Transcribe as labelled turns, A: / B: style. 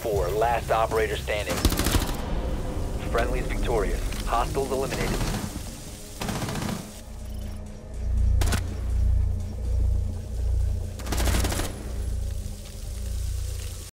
A: 4, last operator standing. Friendly's victorious. Hostiles eliminated.